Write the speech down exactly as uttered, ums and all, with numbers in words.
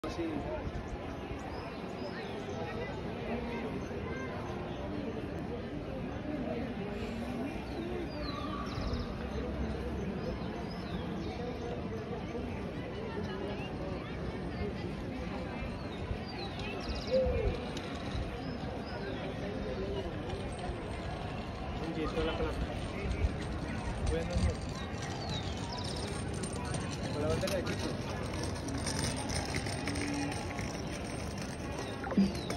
Así. जी इसको la clase. Bueno, no. Con la bandera de Quito.